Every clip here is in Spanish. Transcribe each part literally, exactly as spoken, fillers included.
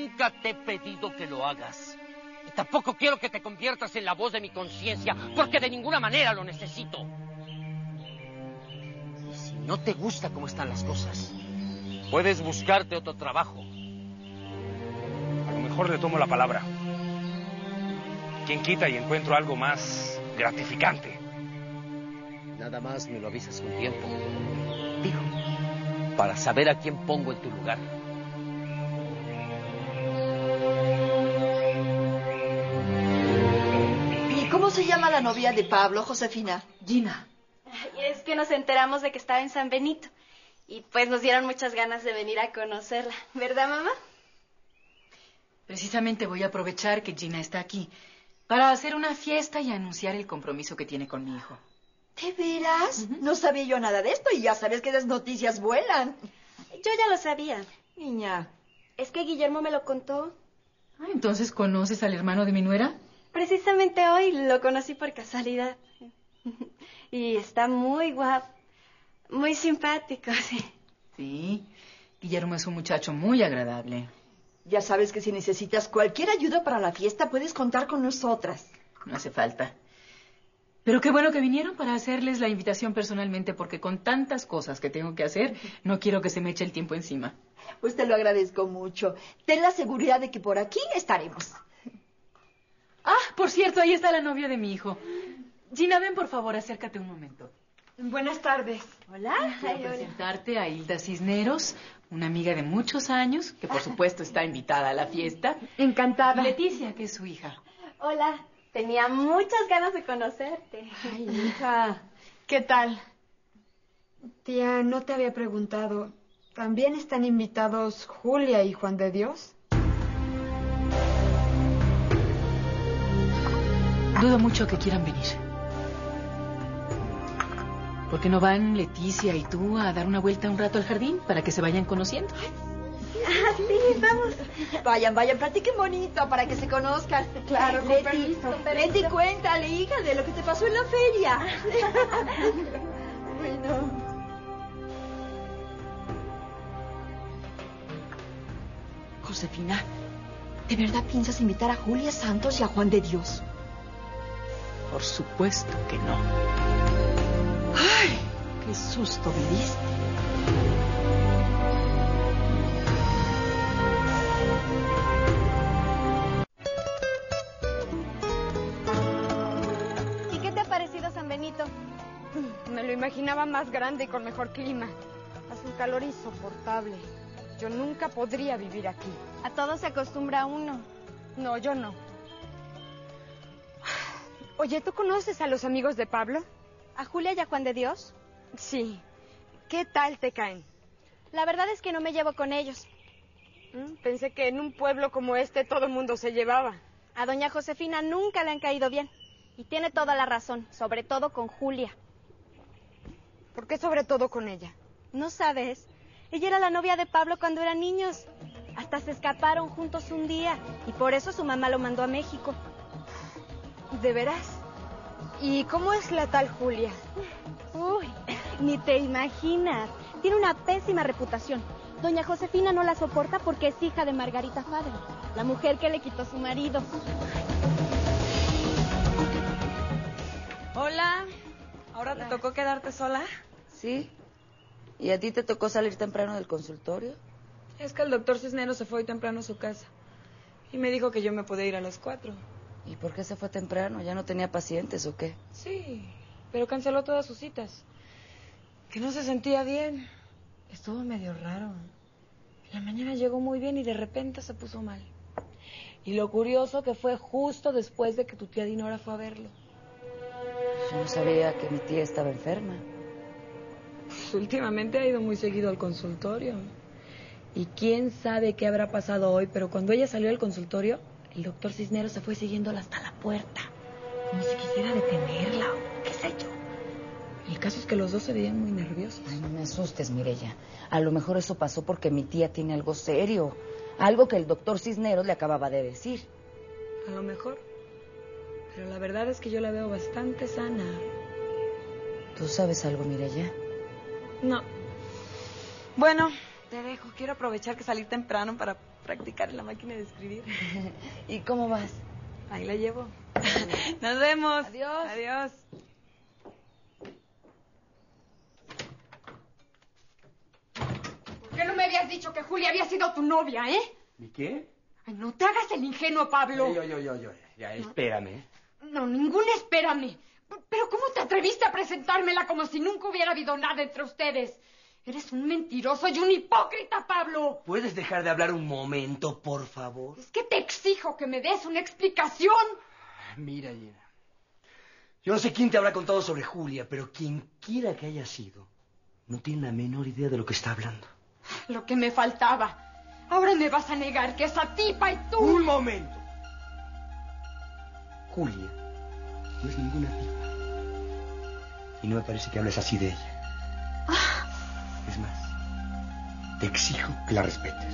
nunca te he pedido que lo hagas. Y tampoco quiero que te conviertas en la voz de mi conciencia, porque de ninguna manera lo necesito. Y si no te gusta cómo están las cosas, puedes buscarte otro trabajo. A lo mejor le tomo la palabra. ¿Quién quita y encuentro algo más gratificante? Nada más me lo avisas con tiempo. Digo, para saber a quién pongo en tu lugar. ¿Y cómo se llama la novia de Pablo, Josefina? Gina. Es que nos enteramos de que estaba en San Benito. Y pues nos dieron muchas ganas de venir a conocerla. ¿Verdad, mamá? Precisamente voy a aprovechar que Gina está aquí para hacer una fiesta y anunciar el compromiso que tiene con mi hijo. ¿De veras? Uh-huh. No sabía yo nada de esto y ya sabes que las noticias vuelan. Yo ya lo sabía. Niña. Es que Guillermo me lo contó. Ah, ¿entonces conoces al hermano de mi nuera? Precisamente hoy lo conocí por casualidad. Y está muy guapo, muy simpático, sí. Sí, Guillermo es un muchacho muy agradable. Ya sabes que si necesitas cualquier ayuda para la fiesta, puedes contar con nosotras. No hace falta. Pero qué bueno que vinieron para hacerles la invitación personalmente, porque con tantas cosas que tengo que hacer, no quiero que se me eche el tiempo encima. Pues te lo agradezco mucho. Ten la seguridad de que por aquí estaremos. Ah, por cierto, ahí está la novia de mi hijo. Gina, ven, por favor, acércate un momento. Buenas tardes. Hola. Quiero presentarte a Hilda Cisneros, una amiga de muchos años, que por supuesto está invitada a la fiesta. Encantada. Y Leticia, que es su hija. Hola, tenía muchas ganas de conocerte. Ay, hija, ¿qué tal? Tía, no te había preguntado. ¿También están invitados Julia y Juan de Dios? Dudo mucho que quieran venir. ¿Por qué no van Leticia y tú a dar una vuelta un rato al jardín para que se vayan conociendo? Ah, sí, vamos. Vayan, vayan, platiquen bonito para que se conozcan. Claro, con Leti, permiso. Con permiso. Leti, cuéntale, hija, de lo que te pasó en la feria. Bueno. Josefina, ¿de verdad piensas invitar a Julia Santos y a Juan de Dios? Por supuesto que no. ¡Ay! ¡Qué susto me diste! ¿Y qué te ha parecido San Benito? Me lo imaginaba más grande y con mejor clima. Hace un calor insoportable. Yo nunca podría vivir aquí. A todo se acostumbra uno. No, yo no. Oye, ¿tú conoces a los amigos de Pablo? ¿A Julia y a Juan de Dios? Sí. ¿Qué tal te caen? La verdad es que no me llevo con ellos. ¿Mm? Pensé que en un pueblo como este todo el mundo se llevaba. A doña Josefina nunca le han caído bien. Y tiene toda la razón, sobre todo con Julia. ¿Por qué sobre todo con ella? ¿No sabes? Ella era la novia de Pablo cuando eran niños. Hasta se escaparon juntos un día. Y por eso su mamá lo mandó a México. ¿De veras? ¿Y cómo es la tal Julia? Uy, ni te imaginas. Tiene una pésima reputación. Doña Josefina no la soporta porque es hija de Margarita Fader, la mujer que le quitó su marido. Hola. ¿Ahora te tocó quedarte sola? Sí. ¿Y a ti te tocó salir temprano del consultorio? Es que el doctor Cisneros se fue hoy temprano a su casa. Y me dijo que yo me podía ir a las cuatro. ¿Y por qué se fue temprano? ¿Ya no tenía pacientes o qué? Sí, pero canceló todas sus citas. Que no se sentía bien. Estuvo medio raro. En la mañana llegó muy bien y de repente se puso mal. Y lo curioso que fue justo después de que tu tía Dinora fue a verlo. Yo no sabía que mi tía estaba enferma. Pues últimamente ha ido muy seguido al consultorio. Y quién sabe qué habrá pasado hoy, pero cuando ella salió del consultorio, el doctor Cisneros se fue siguiéndola hasta la puerta, como si quisiera detenerla o qué sé yo. El caso es que los dos se veían muy nerviosos. Ay, no me asustes, Mireya. A lo mejor eso pasó porque mi tía tiene algo serio. Algo que el doctor Cisneros le acababa de decir. A lo mejor. Pero la verdad es que yo la veo bastante sana. ¿Tú sabes algo, Mireya? No. Bueno, Te dejo. Quiero aprovechar que salí temprano para practicar en la máquina de escribir. ¿Y cómo vas? Ahí la llevo. Nos vemos. Adiós. Adiós. ¿Por qué no me habías dicho que Julia había sido tu novia, eh? ¿Y qué? Ay, no te hagas el ingenuo, Pablo. Yo, yo, yo, yo. Ya, espérame. No, ningún espérame. Pero ¿cómo te atreviste a presentármela como si nunca hubiera habido nada entre ustedes? Eres un mentiroso y un hipócrita, Pablo. ¿Puedes dejar de hablar un momento, por favor? Es que te exijo que me des una explicación. Mira, Gina. Yo no sé quién te habrá contado sobre Julia, pero quien quiera que haya sido, no tiene la menor idea de lo que está hablando. Lo que me faltaba. Ahora me vas a negar que esa tipa y tú... ¡Un momento! Julia no es ninguna tipa. Y no me parece que hables así de ella. Ah. Es más, te exijo que la respetes.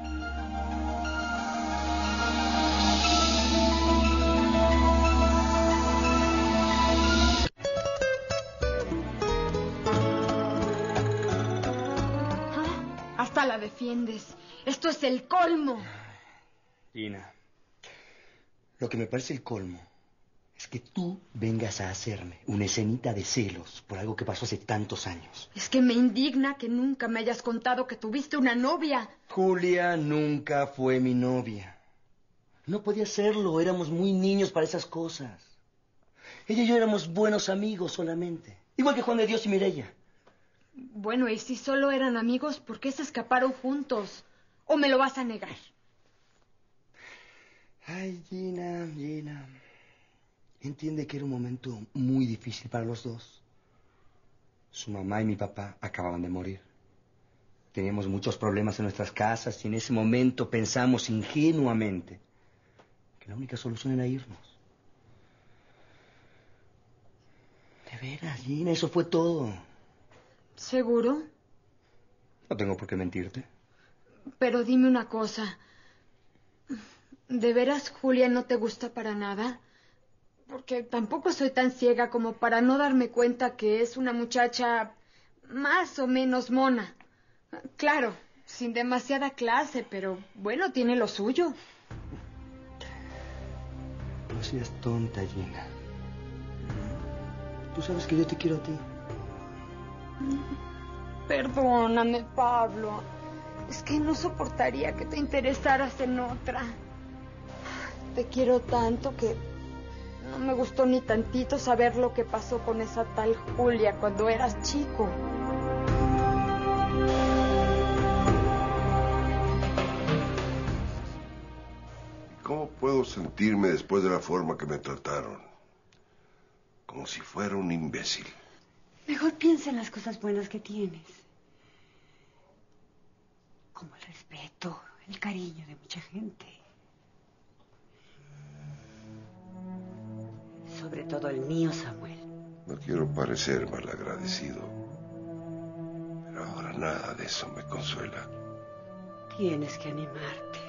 Ah, hasta la defiendes. Esto es el colmo. Gina, lo que me parece el colmo es que tú vengas a hacerme una escenita de celos por algo que pasó hace tantos años. Es que me indigna que nunca me hayas contado que tuviste una novia. Julia nunca fue mi novia. No podía serlo, éramos muy niños para esas cosas. Ella y yo éramos buenos amigos solamente, igual que Juan de Dios y Mireya. Bueno, y si solo eran amigos, ¿por qué se escaparon juntos? ¿O me lo vas a negar? Ay, Gina, Gina. Entiende que era un momento muy difícil para los dos. Su mamá y mi papá acababan de morir. Teníamos muchos problemas en nuestras casas y en ese momento pensamos ingenuamente que la única solución era irnos. De veras, Gina, eso fue todo. ¿Seguro? No tengo por qué mentirte. Pero dime una cosa. ¿De veras Julia no te gusta para nada? Porque tampoco soy tan ciega como para no darme cuenta que es una muchacha más o menos mona. Claro, sin demasiada clase, pero bueno, tiene lo suyo. No seas tonta, Gina. Tú sabes que yo te quiero a ti. Perdóname, Pablo. Es que no soportaría que te interesaras en otra. Te quiero tanto que no me gustó ni tantito saber lo que pasó con esa tal Julia cuando eras chico. ¿Cómo puedo sentirme después de la forma que me trataron? Como si fuera un imbécil. Mejor piensa en las cosas buenas que tienes. Como el respeto, el cariño de mucha gente. Sobre todo el mío, Samuel. No quiero parecer malagradecido, pero ahora nada de eso me consuela. Tienes que animarte.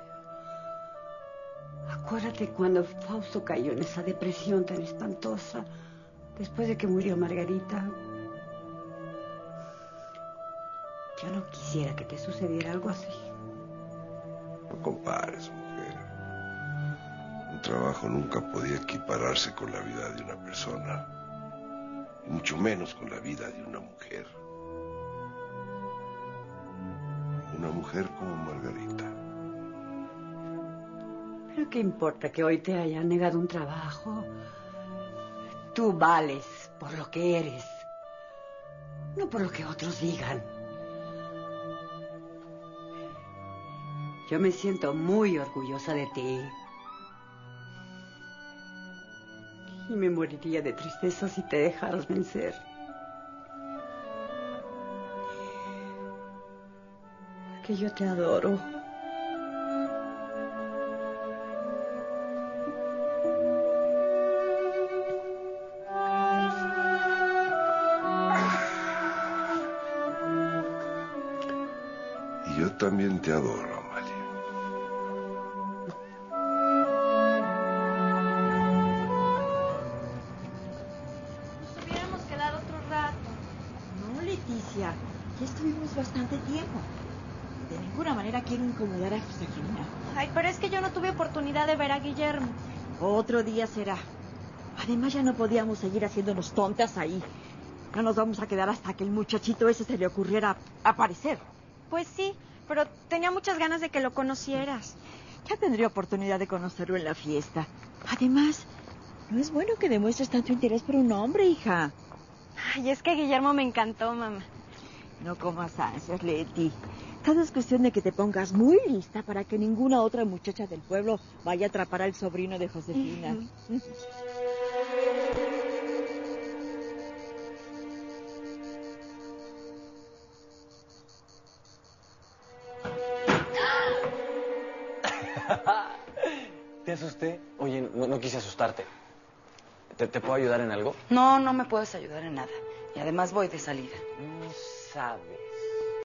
Acuérdate cuando Fausto cayó en esa depresión tan espantosa después de que murió Margarita. Yo no quisiera que te sucediera algo así. No compares, mujer. Un trabajo nunca podía equipararse con la vida de una persona, y mucho menos con la vida de una mujer. Una mujer como Margarita. ¿Pero qué importa que hoy te hayan negado un trabajo? Tú vales por lo que eres, no por lo que otros digan. Yo me siento muy orgullosa de ti. Y me moriría de tristeza si te dejaras vencer. Porque yo te adoro. Y yo también te adoro. Ya estuvimos bastante tiempo. manera quiero incomodar a Josefina. Ay, pero es que yo no tuve oportunidad de ver a Guillermo. Otro día será. Además, ya no podíamos seguir haciéndonos tontas ahí. No nos vamos a quedar hasta que el muchachito ese se le ocurriera aparecer. Pues sí, pero tenía muchas ganas de que lo conocieras. Ya tendría oportunidad de conocerlo en la fiesta. Además, no es bueno que demuestres tanto interés por un hombre, hija. Ay, es que Guillermo me encantó, mamá. No comas ansias, Leti. Todo es cuestión de que te pongas muy lista para que ninguna otra muchacha del pueblo vaya a atrapar al sobrino de Josefina. Uh-huh. ¿Te asusté? Oye, no, no quise asustarte. ¿Te, ¿Te puedo ayudar en algo? No, no me puedes ayudar en nada. Y además voy de salida. No sabes